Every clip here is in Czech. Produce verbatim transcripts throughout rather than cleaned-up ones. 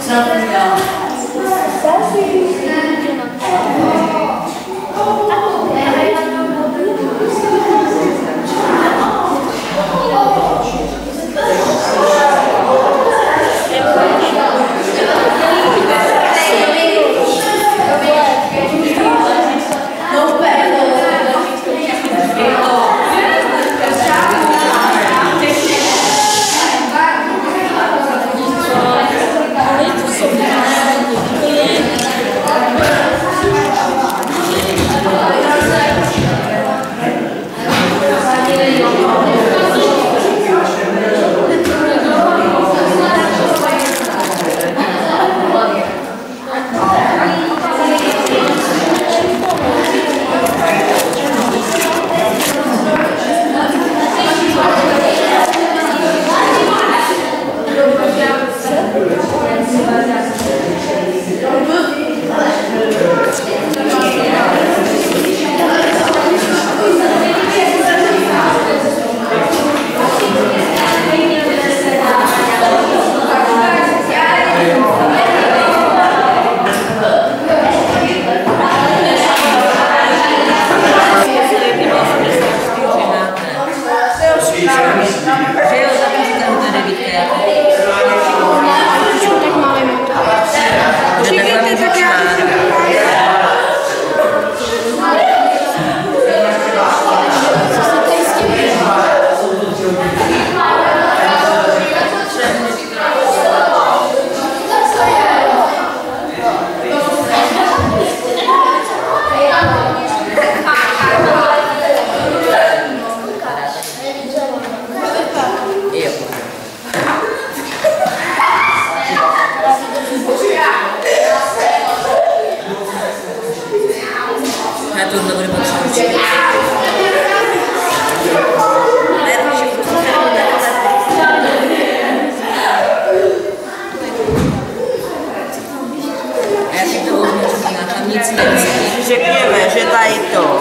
Řekněme, že tady to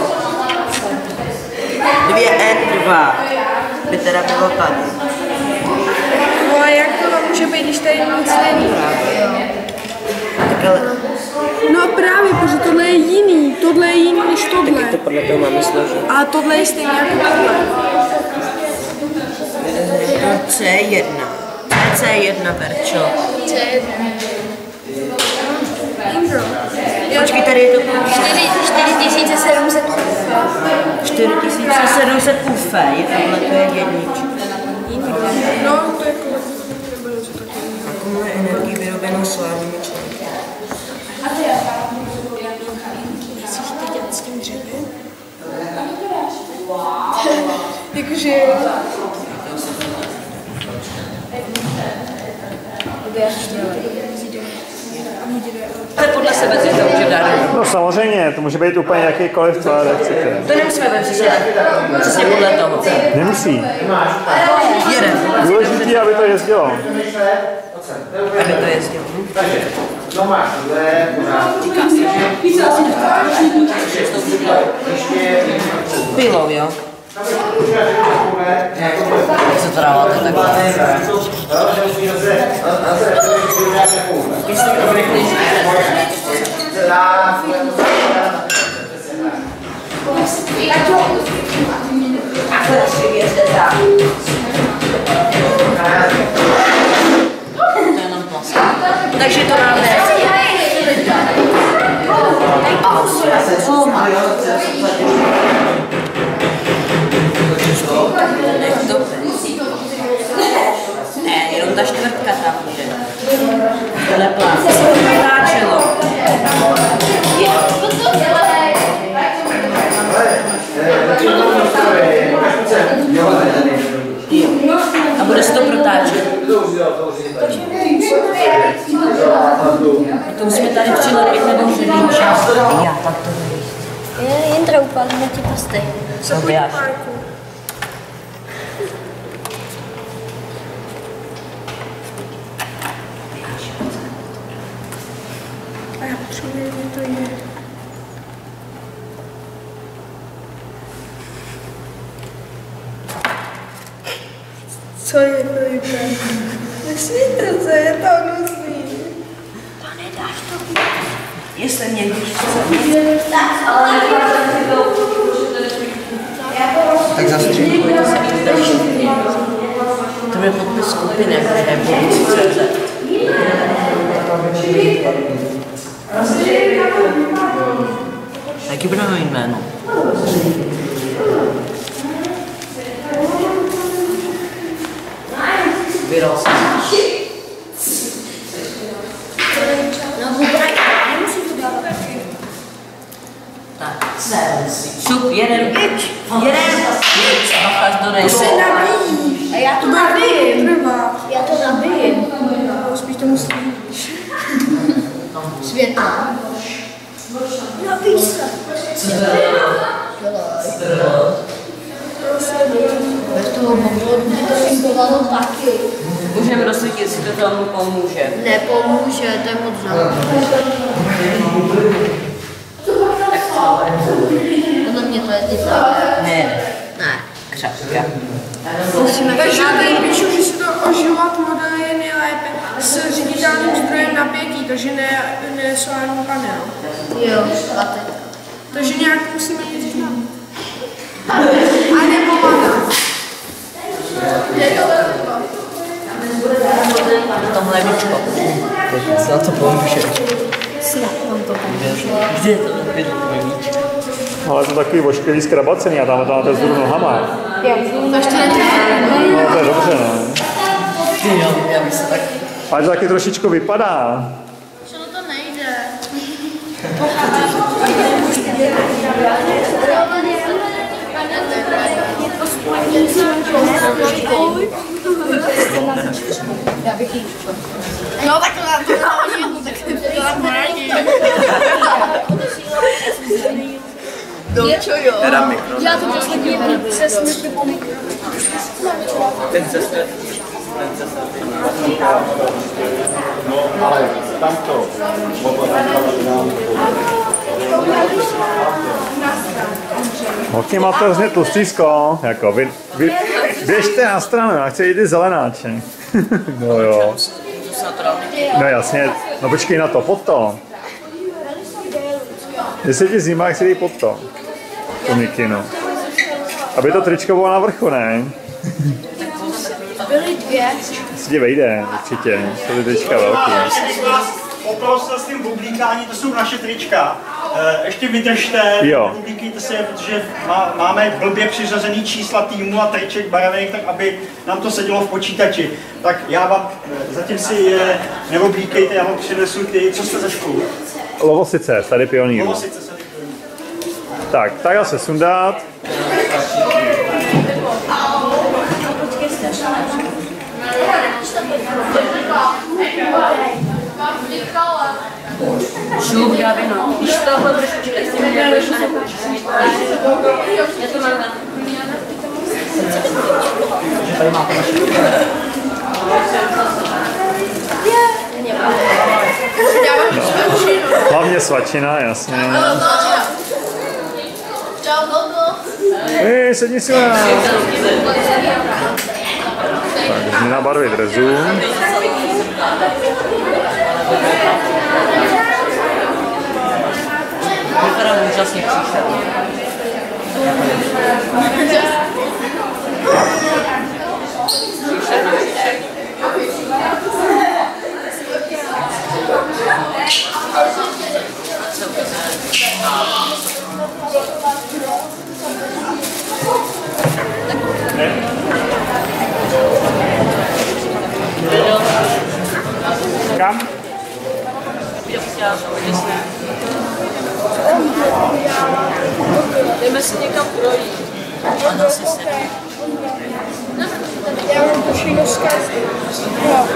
dvě N dva by teda bylo tady. No a jak to může být, když tady nic není? No a právě, protože tohle je jiný, tohle je jiný než tohle. Taky to podle toho máme složit. A tohle je stejně jako tohle. Je to C jedna. C jedna, Verčo. C jedna. Indro. Počkej, tady je to čtyři tisíce sedm set čtyři tisíce sedm set ufé, je tohle, to je jednička. No, to je jako nebude co taky. Akumuluje energii vyrobenou solárními články. Chceš to dělat s tím dřevem? Jakože... To je podle sebe, co to může dát. No samozřejmě, to může být úplně jakýkoliv tvar, jak chcete. To nemusíme být přesně, přesně podle toho. Nemusí. Jeden. Důležitý, aby to jezdilo. Aby to jezdilo. Pilou, jo? Jak se to dáváte takhle? Takže to máme. Ne, jenom ta čtvrtka tam bude. Tohle plán. To se to vytáčelo. A bude se to protáčet. To musíme tady přilepit nebo řebíček. Já, tak to nevíš. Jindra upadl na ti prsty. Sobě až. A já potřebuji, kde to je. Co je, Filipe? Nesmíte se, je to hnusný. Jestli někdo chce. Ale Tak zastřím. to je podpis skupiny, jakože polici tečka cé zet. Jaký bude mít jméno? Vyral jsem. Tak, šup, jeden, jeden, bachaš do nejde. To se nabíjí. A já to nabijím. Já to nabijím. Spíš to musí. Světlo. Nabij se. Bez toho mobilu by to fungovalo taky. Můžeme rozsvítit, jestli to tomu pomůže. Nepomůže, to je moc záleží. Podle mě to je ty pravé. Ne, Ne. křapka. Takže tady píšu, že se to oživovat model je nejlépe s řiditelným zdrojem napětí, takže ne, ne solární panel. Jo, a teď. Takže nějak musíme jít znát. A nebo voda. Tomhle víčko. Snad to pomůže. Snad vám to pomůže. Kde je to víčko? Ale to takový ošklivý skrabacený a tam máte vzhůru nohama. Jo, to ještě netrvá. No to je dobře, no. Ty jo, já bych se tak... Ale to taky trošičku vypadá. Co to nejde? Já bych jí. No tak to nám to dám, tak to dám morální. Dobře, jo. Já to poslední přesně připomínku. Ten se svět. Ten se svět. No, ale tamto. Holky, máte hrozně tlustýsko. Jako, vy, vy, běžte na stranu, já chci jít ty zelenáče. No jo. No jasně, no počkej na to, pod to. Jestli ti zima, chci jít pod to. To mikinu. Aby to tričko bylo na vrchu, ne? Byly dvě. Si ti vejde, určitě. To je trička velký. Poprosil s tím bublíkání, to jsou naše trička. E, ještě vydržte, Jo. bublíkejte se, protože má, máme blbě přiřazený čísla týmu a triček barevných, tak aby nám to sedělo v počítači. Tak já vám, zatím si je neoblíkejte, já vám přinesu ty, co jste ze školy. Lovosice, tady pionýru. Lovosice se vyplní. Tak, tak se sundat. Šup, já vino. Když tohle trošičku, jestli mi nebudeš na já to mám na. Tady máte naše. Hlavně svačina, jasně. Hej, sedni si na. Tak, změna barvy drezu. Vypadá úžasně příšerně. Kam? Jdeme si někam projít. Já mám pošínu zkaz. Jo.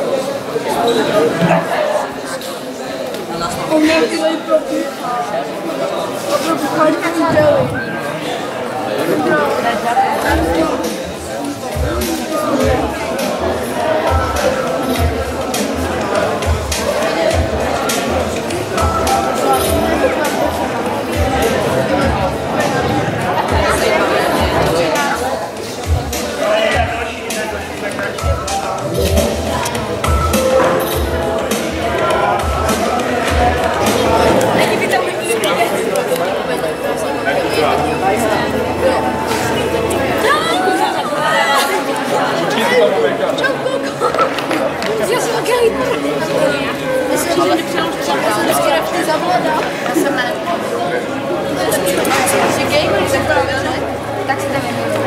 On měl tyhle propí. A propí chodí úděly.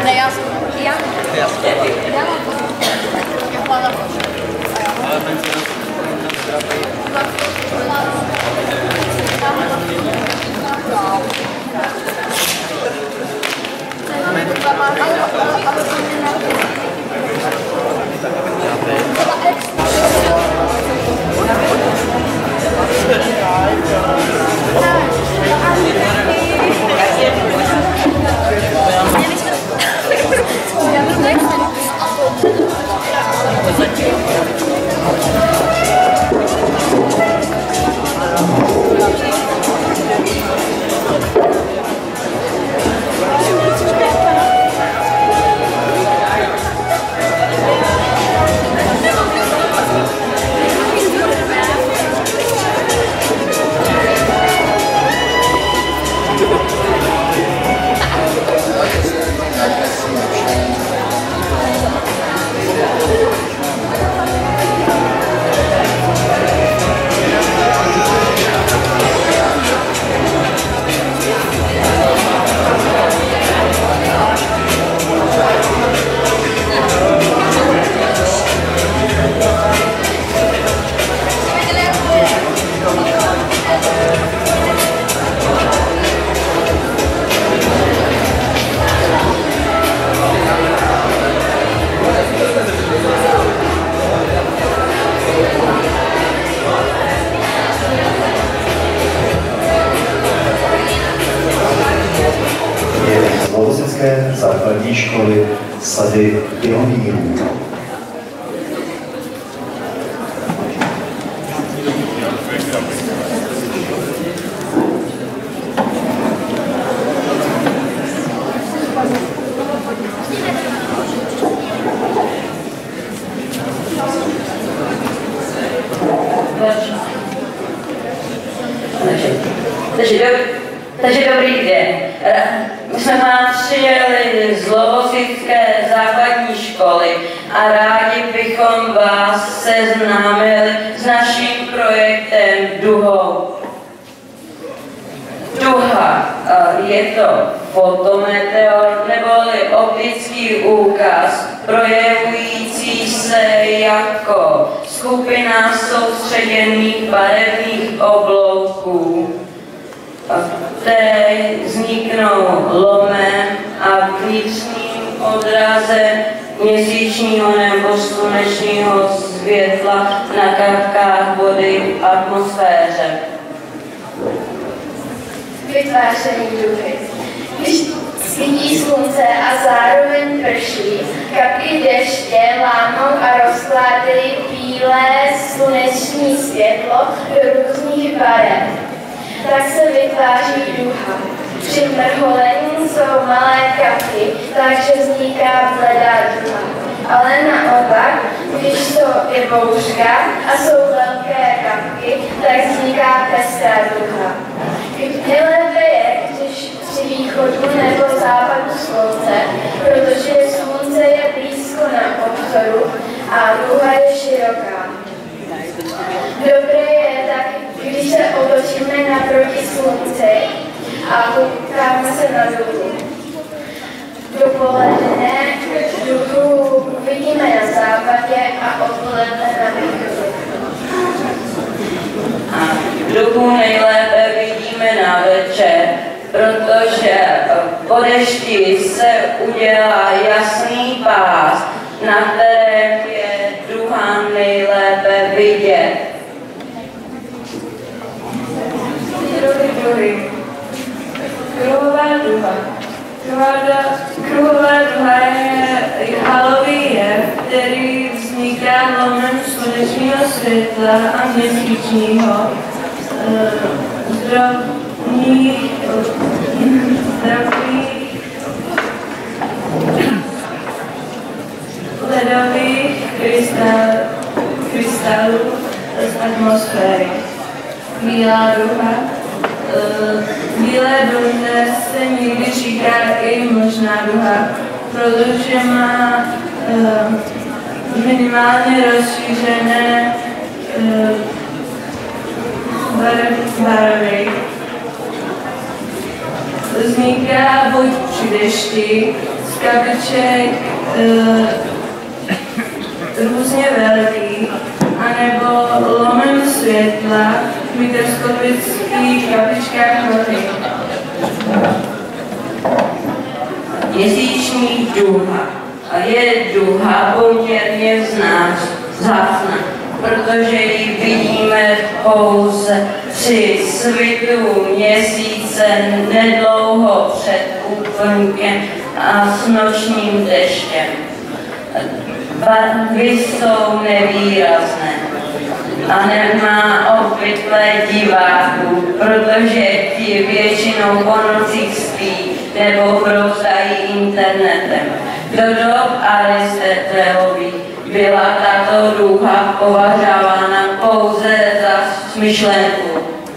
Ne, já jsem já. Já mám to. Já mám to. Ale ten se Lovosické základní školy Sady pionýrů. Takže, do, takže dobrý den. My jsme vám přijeli z Lovosické základní školy a rádi bychom vás seznámili s naším projektem Duhou. Duha je to fotometeor neboli optický úkaz projevující se jako skupina soustředěných barevných oblouků, které vzniknou lomem a vnitřním odrazem měsíčního nebo slunečního světla na kapkách vody v atmosféře. Vytváření duhy. Když svítí slunce a zároveň prší, kapky deště lámou a rozkládají bílé sluneční světlo do různých barev. Tak se vytváří duha. Při mrholení jsou malé kapky, takže vzniká bledá duha. Ale naopak, když to je bouřka a jsou velké kapky, tak vzniká pestrá duha. Nejlépe je, když při východu nebo západu slunce, protože slunce je blízko na obzoru a duha je široká. Dobré je taky, když se otočíme naproti slunci a koukáme se na duhu. Dopoledne duhu vidíme na západě a odpoledne na východu. A duhu nejlépe vidíme na večer, protože po dešti se udělá jasný pás, na kterém je duha nejlépe vidět. Druhy. Kruhová duha. Kruhová duha je halový jev, který vzniká lomem slunečního světla a měsíčního. Zdravných, zdravých ledových krystal, krystalů z atmosféry. Bílá duha. Bílé duře se někdy říká i mlžná duha, protože má minimálně rozšířené barvy. Vzniká buď při dešti, kabiček uh, různě velký, anebo lomem světla v mikroskopických kapičkách vody. Měsíční duha. Je duha poměrně vzácná, protože ji vidíme pouze při svitu měsíce nedlouho před úplňkem a s nočním deštěm. Barvy jsou nevýrazné a nemá obvyklé diváků, protože ti většinou po nocích spí nebo brousají internetem. Do dob Aristotelových byla tato duha považována pouze za smyšlenku.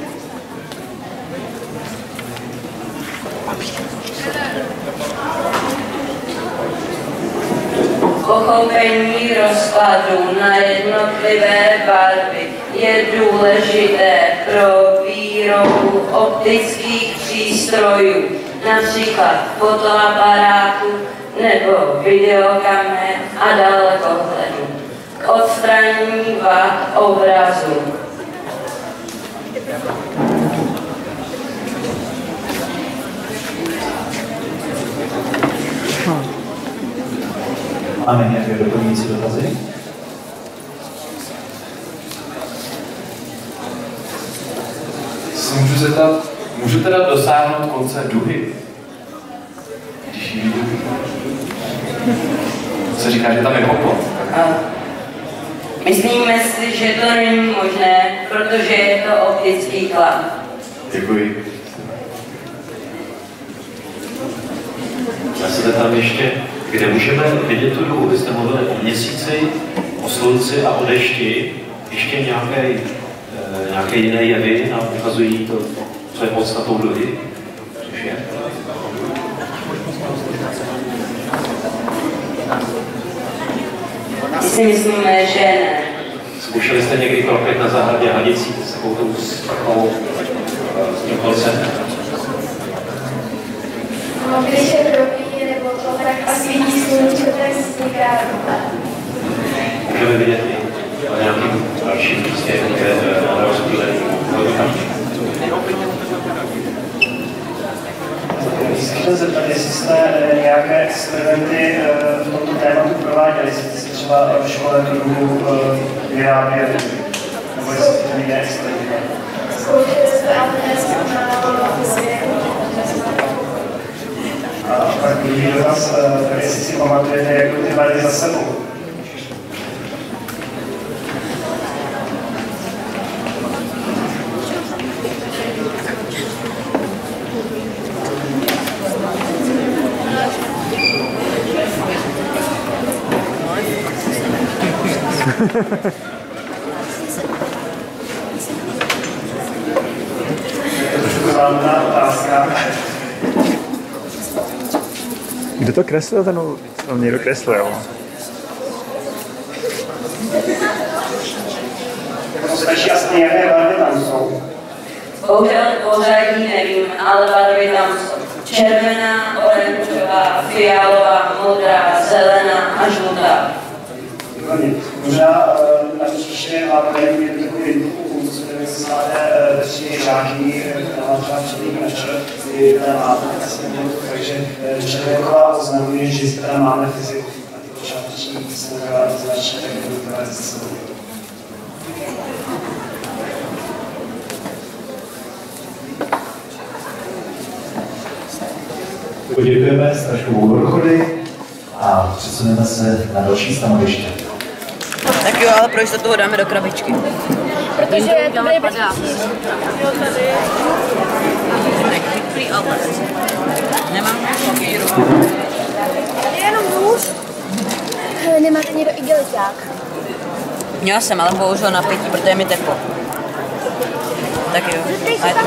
Pochopení rozkladu na jednotlivé barvy je důležité pro výrobu optických přístrojů, například fotoaparátů nebo videokamer a dalekohledů. K odstranění vad obrazu. Máme nějaké doplňující dotazy? Se můžu zeptat, můžu teda dosáhnout konce duhy? Když ji vidu. Se říká, že tam je hopot. Myslíme si, že to není možné, protože je to optický klad. Děkuji. Já se zeptám ještě, kde můžeme vidět tu duhu? Vy jste mluvili o měsíci, o slunci a o dešti. Ještě nějaké, e, nějaké jiné jevy nám ukazují to, co je podstatou duhy? Což je? My si myslíme, že ne. Zkoušeli jste někdy kropit na zahradě hadicí s takovou tou takovou s tím koncem? No, když je kropí nebo to tak a svítí sluníčko, tak vzniká duha. Můžeme vidět i na nějakým dalším prostě ale rozpílený. Chci se zeptat, jestli jste nějaké experimenty v tomto tématu prováděli, jestli jste třeba v škole druhu vyráběli, nebo jestli to jiné experimenty. Zkoušeli jsme a dnes A pak druhý dotaz, jestli si pamatujete, jak ty barvy za sebou. Kdo to kreslil? Ten no, někdo kreslil. To stačí asi nějaké barvy tam jsou. Bohužel pořadí nevím, ale barvy tam jsou. Červená, oranžová, fialová, modrá, zelená a žlutá. Možná na příště máme nějaký takový pokus, kde se máte tři žáky, která má třeba předtím na čert, kdy teda máte takže Červenková oznamuje, že teda máme fyziku. A ty počáteční slova značí tak doktorát se sebou. Poděkujeme Staškovou Horchody a přesuneme se na další stanoviště. Tak jo, ale pro jistotu ho dáme do krabičky. Protože je to nejbezpečnější. Jo, tady. Prý ale. Nemám papíru. Tady je jenom nůž. Nemáte někdo igeliťák? Měla jsem, ale bohužel napětí, protože je mi teplo. Tak jo. A je to...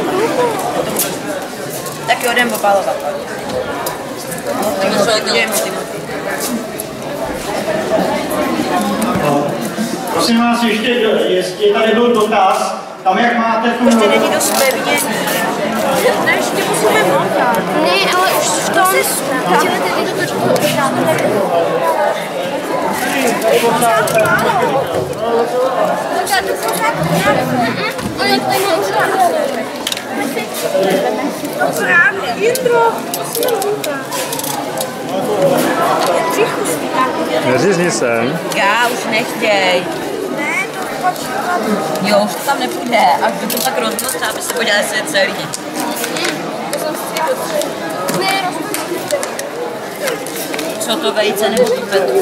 Tak jo, jdem popálovat. Jdem, Prosím vás, ještě, jestli tady byl dotaz, tam jak máte tu... Prostě není dost pevně. Ne, ještě musíme montat. Ne, ale už v tom... No právě, Jindro. Neřízni se. Já už nechtěj. Ne, to počkat. Jo, už to tam nepůjde. Až by to tak rozmoc, aby se podívali se celý. Co to vejce nebo pipetu?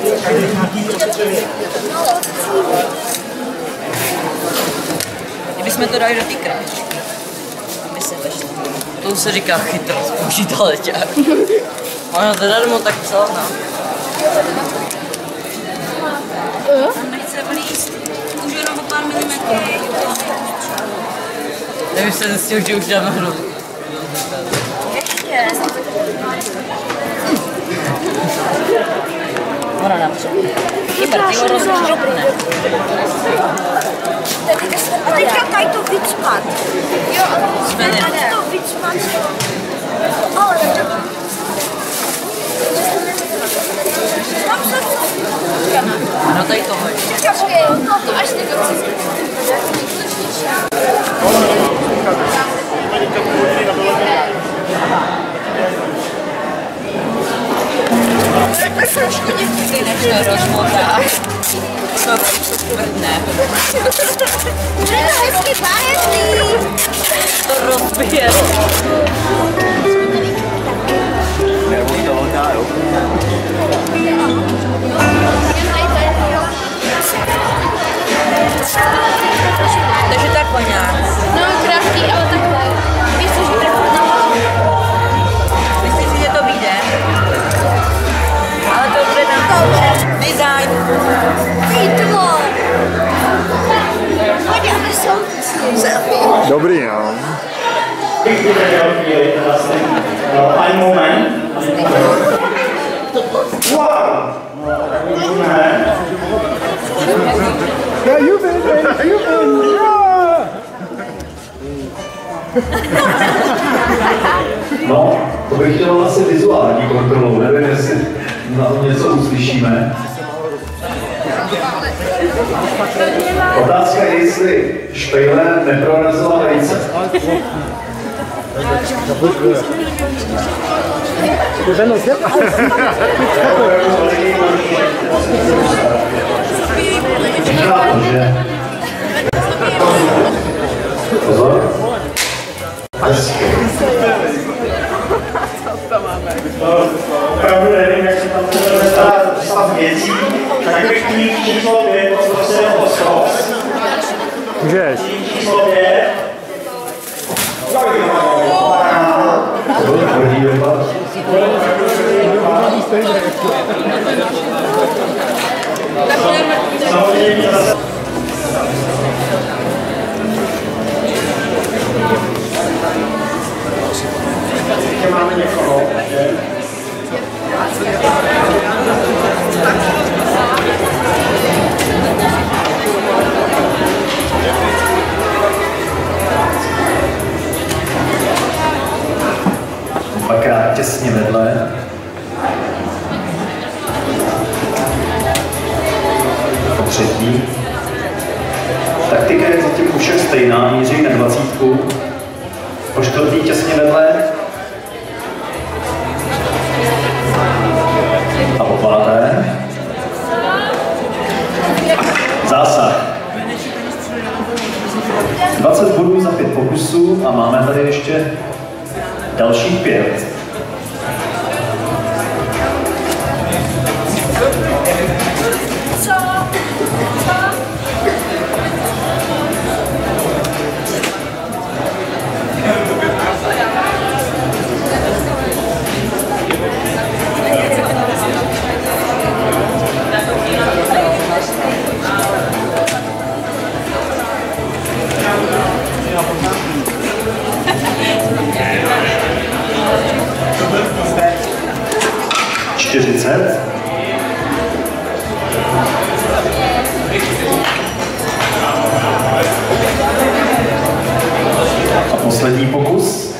Kdybychom to dali do té krabičky, aby se vešlo. To se říká chytrost, počítaleťák. Ono to darmo, tak co, no. Tam nechce vlízt. Už jenom o pár milimetrů. Nevím, se zjistil, že už dáme hru. Ještě. Ona nám přijde. Kyber, ty ho rozštěpne. A teďka tady to vycpat. Jo, Svene. tady to vycpat. Ale to... Ano, tady tohle. Počkej, to až ty konci. Ty než to rozmotáš, to tvrdne. Že je to hezky barevný. To rozbije. Nebo to hodná, jo? Takže takhle nějak. No, krátký, ale takhle. Víš co, že takhle. Myslíš si, že to vyjde? Ale to bude na design. Pítlo. Podívej se. Dobrý, no. Ein Moment. Wow! Yeah, you win, man. You win. No, to bych chtěl asi vizuální kontrolu, nevím, jestli na to něco uslyšíme. Otázka je, jestli špejle neprorazila vejce. Pozor. Opravdu nevím, jak se tam bude stav věcí, tak bych kníh číslo pět poprosil o skos. Můžeš. Číslo pět. To byl tvrdý dopad. Samozřejmě zase. Ještě máme někoho, že? Dvakrát těsně vedle. Po třetí. Taktika je zatím u všech stejná, míří na dvacítku. Po čtvrtý těsně vedle. A po páté. Zásah. dvacet bodů za pět pokusů a máme tady ještě dalších pět. Co? čtyřicet. A poslední pokus.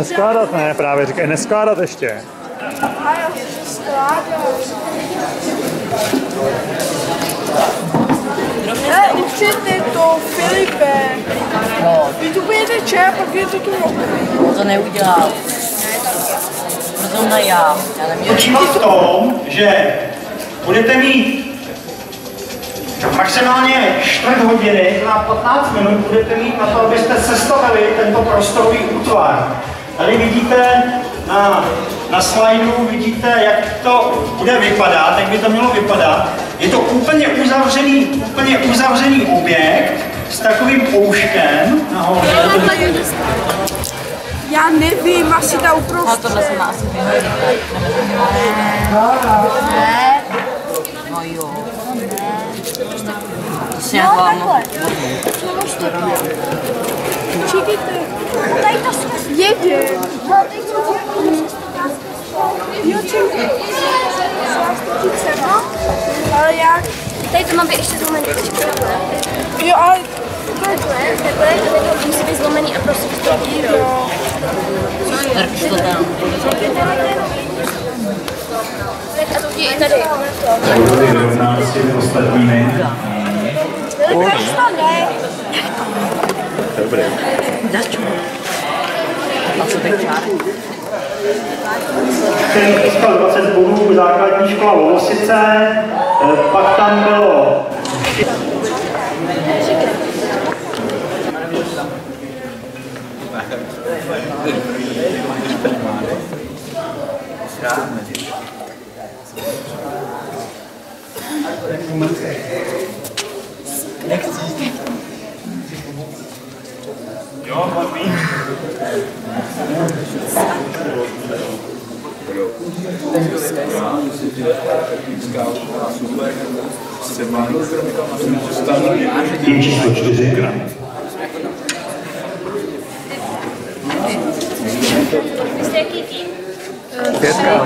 neskládat, ne? Právě říkají neskládat ještě. A já se skládám. Ne, určitě to, Filipe. No. Vy tu budete čep, pak je to tu On to neudělal. Proto na já. já Počítá v tom, že budete mít maximálně čtvrt hodiny, na patnáct minut budete mít na to, abyste sestavili tento prostorový útvar. Tady vidíte na, na slajdu, vidíte, jak to bude vypadat, jak by to mělo vypadat. Je to úplně uzavřený, úplně uzavřený objekt s takovým pouškem nahoře. Já nevím, asi ta uprostřed. A tohle se má asi vyhodit. Ne. No jo. To si No, nějak takhle. Čekejte. Tady to jsme Jede. No, teď to Jo, čekejte. No, ale já... Tady to mám být ještě zlomený. Jo, ale... Takhle, takhle, tady musí být zlomený a prostě to díru. Trč to tam. A to je i tady. Budu vyrovnat s těmi ostatními. Dobrý. Dačo. A co teď čáry? Který získal dvacet bodů základní škola Lovosice, pak tam bylo Jo, můj být. Tým číslo čtyři. Vy jste jaký tým? Pětka.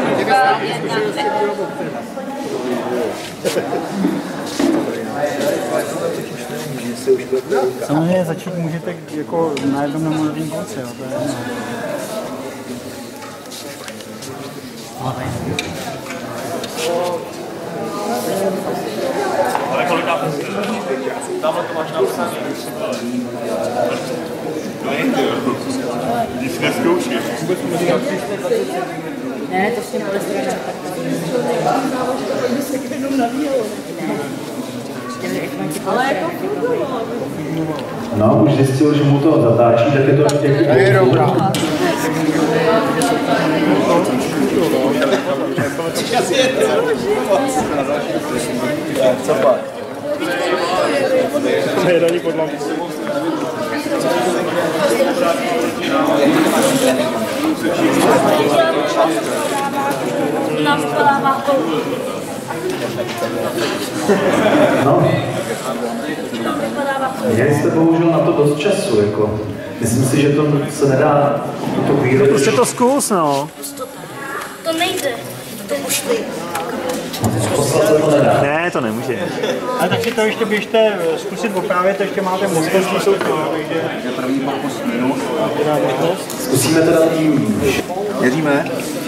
Samozřejmě začít můžete jako na jednom nebo na druhém konci, jo, to je jedno. Ale kolik tam tamhle to máš napsané. Když neskoušíš. Ne, to s tím cholesterolem. No, už zjistil, že mu to zatáčí, tak je to jak je dobrá. Co pak? Hledaní podlahy. No, měli jste bohužel na to dost času, jako. Myslím si, že to se nedá to výrobu. Prostě to zkus, no. To nejde. To ušli. Poslat se to nedá. Ne, to nemůže. Ale tak si to ještě běžte zkusit opravit, to ještě máte možnost. Je první pokus minut. Zkusíme teda tým. Měříme.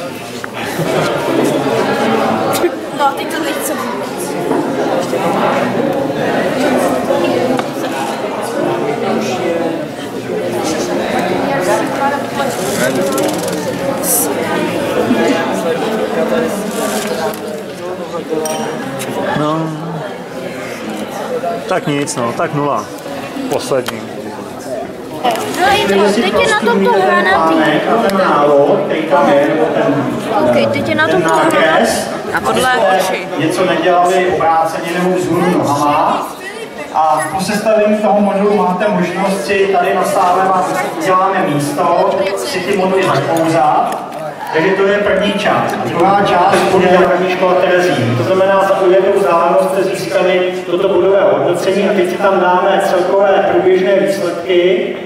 No, teď to nechce vůbec. No. Tak nic, no, tak nula. Poslední. No i to, teď je na tomto hranatý. A ten návod, který tam je, nebo ten, OK, teď je na ten tomto hranatý. nákres, A podle očí. něco nedělali obráceně nebo vzhůru nohama. A po sestavení toho modulu máte možnost si tady na sále vám uděláme místo, si ty moduly zapouzat. Takže to je první část. A druhá část bude první škola Terezín. To znamená, za tu jednu vzdálenost jste získali toto bodové hodnocení a teď si tam dáme celkové průběžné výsledky.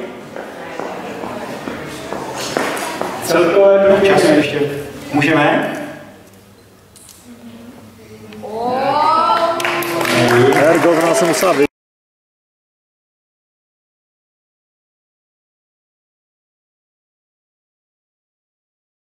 Celkové průběžné ještě. Můžeme? Ergo, ona se musela vy...